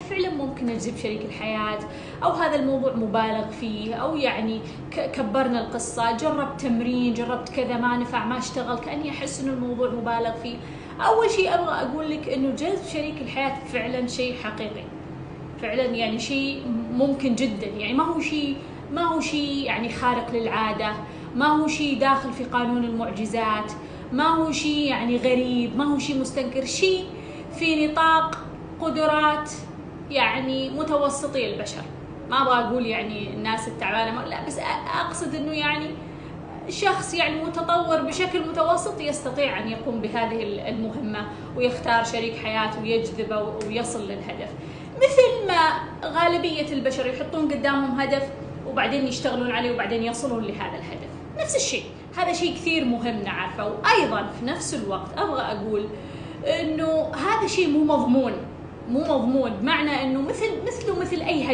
فعلا ممكن نجذب شريك الحياة، أو هذا الموضوع مبالغ فيه، أو يعني كبرنا القصة، جربت تمرين، جربت كذا ما نفع ما اشتغل، كأني أحس إنه الموضوع مبالغ فيه. أول شيء أبغى أقول لك إنه جذب شريك الحياة فعلا شيء حقيقي، فعلا يعني شيء ممكن جدا، يعني ما هو شيء يعني خارق للعادة، ما هو شيء داخل في قانون المعجزات، ما هو شيء يعني غريب، ما هو شيء مستنكر، شيء في نطاق قدرات يعني متوسطي البشر. ما ابغى اقول يعني الناس التعبانه، لا، بس اقصد انه يعني شخص يعني متطور بشكل متوسط يستطيع ان يقوم بهذه المهمه ويختار شريك حياته ويجذبه ويصل للهدف. مثل ما غالبيه البشر يحطون قدامهم هدف وبعدين يشتغلون عليه وبعدين يصلون لهذا الهدف، نفس الشيء. هذا شيء كثير مهم نعرفه. وايضا في نفس الوقت ابغى اقول انه هذا شيء مو مضمون، بمعنى انه مثل اي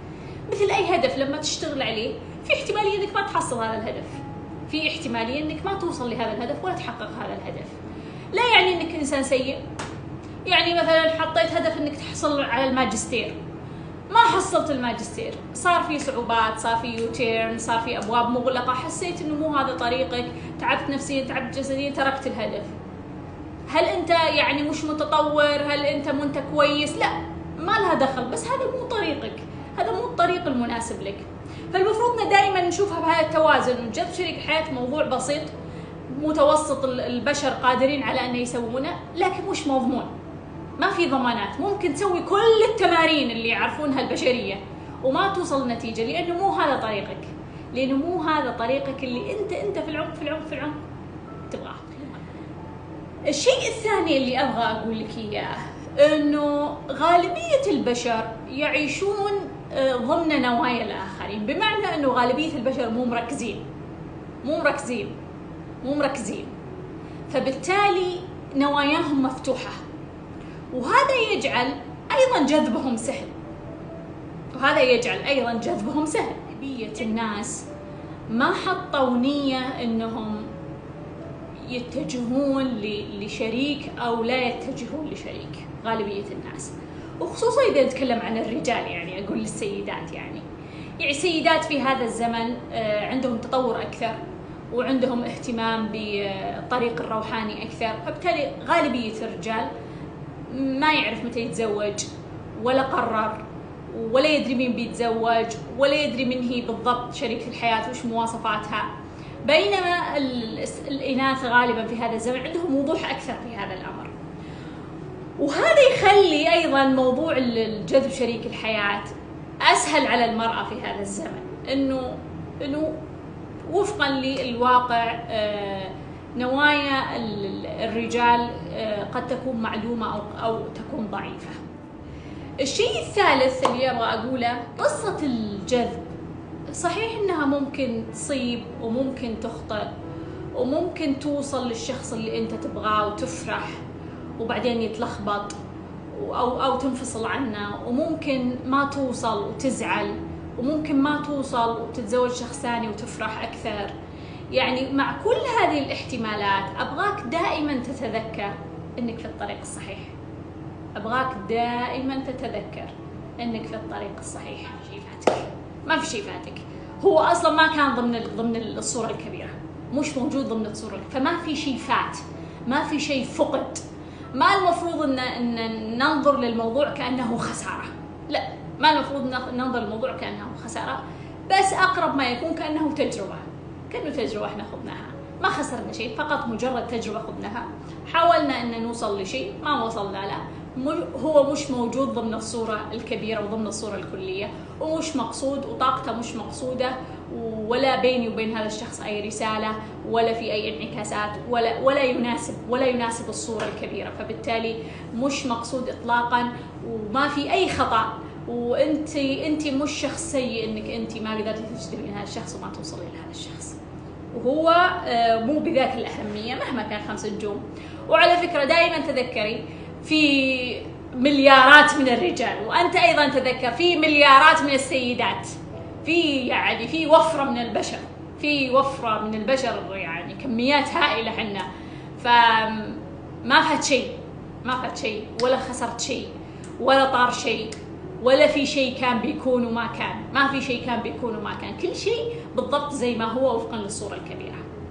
هدف لما تشتغل عليه في احتماليه انك ما تحصل هذا الهدف، في احتماليه انك ما توصل لهذا الهدف ولا تحقق هذا الهدف. لا يعني انك انسان سيء. يعني مثلا حطيت هدف انك تحصل على الماجستير، ما حصلت الماجستير، صار في صعوبات، صار في يوتيرن، صار في ابواب مغلقه، حسيت انه مو هذا طريقك، تعبت نفسيا تعبت جسديا، تركت الهدف. هل انت يعني مش متطور؟ هل انت منت كويس؟ لا، ما لها دخل، بس هذا مو طريقك، هذا مو الطريق المناسب لك. فالمفروض دائما نشوفها بهذا التوازن. جذب شريك الحياة موضوع بسيط، متوسط البشر قادرين على ان يسوونه، لكن مش مضمون، ما في ضمانات. ممكن تسوي كل التمارين اللي يعرفونها البشرية وما توصل نتيجة، لانه مو هذا طريقك، اللي انت في العمق تبغاه. الشيء الثاني اللي ابغى اقول لك اياه انه غالبية البشر يعيشون ضمن نوايا الاخرين، بمعنى انه غالبية البشر مو مركزين، فبالتالي نواياهم مفتوحة، وهذا يجعل ايضا جذبهم سهل. غالبية الناس ما حطوا نية انهم يتجهون لشريك او لا يتجهون لشريك، غالبية الناس، وخصوصا اذا نتكلم عن الرجال. يعني اقول للسيدات، يعني السيدات في هذا الزمن عندهم تطور اكثر وعندهم اهتمام بالطريق الروحاني اكثر، فبالتالي غالبية الرجال ما يعرف متى يتزوج، ولا قرر، ولا يدري مين بيتزوج، ولا يدري من هي بالضبط شريك الحياة وش مواصفاتها. بينما الإناث غالبا في هذا الزمن عندهم وضوح أكثر في هذا الأمر. وهذا يخلي أيضا موضوع الجذب شريك الحياة أسهل على المرأة في هذا الزمن، إنه وفقا للواقع نوايا الرجال قد تكون معلومة أو تكون ضعيفة. الشيء الثالث اللي أبغى أقوله، قصة الجذب صحيح إنها ممكن تصيب وممكن تخطئ وممكن توصل للشخص اللي أنت تبغاه وتفرح وبعدين يتلخبط أو تنفصل عنه، وممكن ما توصل وتزعل، وممكن ما توصل وتتزوج شخص ثاني وتفرح أكثر. يعني مع كل هذه الاحتمالات أبغاك دائما تتذكر أنك في الطريق الصحيح، ما في شيء فاتك. هو أصلا ما كان ضمن الصورة الكبيرة، مش موجود ضمن الصورة، فما في شيء فات، ما في شيء فقد. ما المفروض أن ننظر للموضوع كأنه خسارة، لا، ما المفروض ننظر للموضوع كأنه خسارة، بس أقرب ما يكون كأنه تجربة احنا خذناها، ما خسرنا شيء، فقط مجرد تجربة خذناها، حاولنا أن نوصل لشيء ما وصلنا له، هو مش موجود ضمن الصورة الكبيرة وضمن الصورة الكلية، ومش مقصود، وطاقته مش مقصودة، ولا بيني وبين هذا الشخص أي رسالة، ولا في أي انعكاسات، ولا يناسب الصورة الكبيرة، فبالتالي مش مقصود إطلاقا، وما في أي خطأ، وأنت مش شخص سيء إنك أنت ما قدرتي تجذبين هذا الشخص وما توصلي لهذا الشخص، وهو مو بذاك الأهمية مهما كان 5 نجوم. وعلى فكرة دائما تذكري في مليارات من الرجال، وأنت أيضا تذكر في مليارات من السيدات، في وفرة من البشر، يعني كميات هائلة حنا، فما فات شيء ولا خسرت شيء ولا طار شيء، ولا في شيء كان بيكون وما كان، ما في شيء كان بيكون وما كان، كل شيء بالضبط زي ما هو وفقا للصورة الكبيرة.